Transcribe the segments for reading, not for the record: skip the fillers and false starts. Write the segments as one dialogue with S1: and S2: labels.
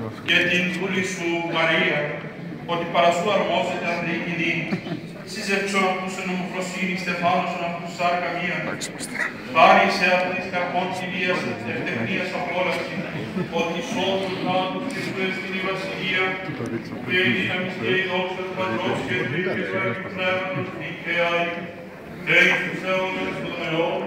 S1: και την δούλη σου Μαρία, ότι παρά σου αρμόζεται ανδρική σύζευξον αυτούς εν ομοφροσύνη, στεφάνωσον αυτούς σάρκα μία. Χάρισε από της καρπών κυρίας, ευτεχνίας απόλαυση, ότι σώθουν θάνατος Χριστού στην η βασιλεία, και η δύναμις και η δόξα του Πατρός και του Υιού και του Αγίου Πνεύματος νικαία, και εις τους αιώνες των αιώνων.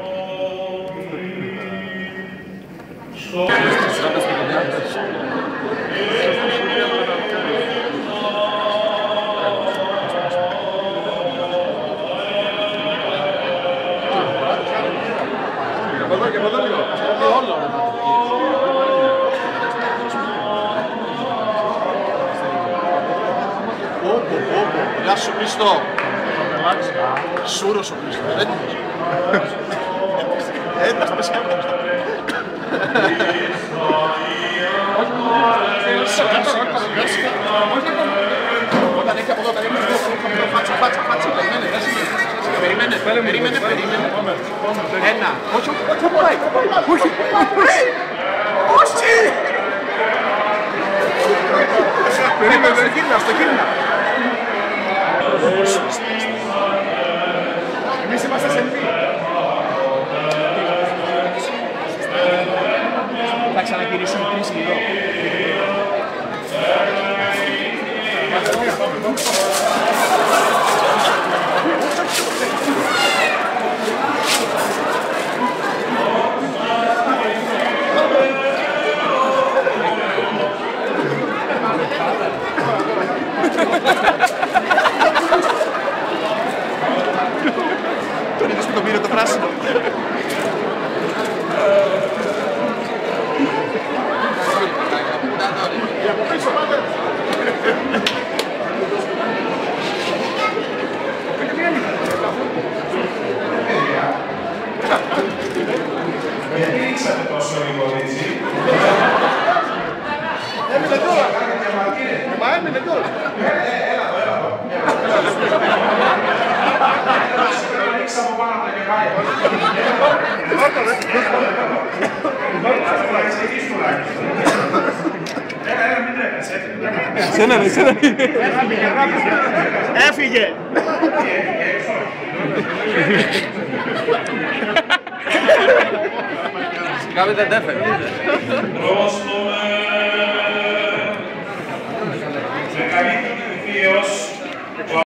S2: Γεια σου Χριστό! Σούρος ο Χριστός, έτοιμος. Έτοιμος, θα πέσει κάπου Χριστό. Όταν έχει από εδώ, όταν έχει φάτσα, περίμενε. Ένα, όχι, περίμενε, στο κίνημα. Εμείς είμαστε σε μη. Θα ξαναγυρίσουμε πίσω εδώ. Τον είδες που το πήρε το πράσινο. Από πίσω πάτε.
S1: Γιατί ρίξατε τόσο λίγο έτσι.
S2: Έμεινε τώρα. Μα έμεινε τώρα.
S1: Έλα εδώ. Ρίξα από πάνω από τα κεφάλια. Έλα, μην τρέχεις.
S2: Σένα. Έφυγε.
S3: Σιγά μην δεν έφερε.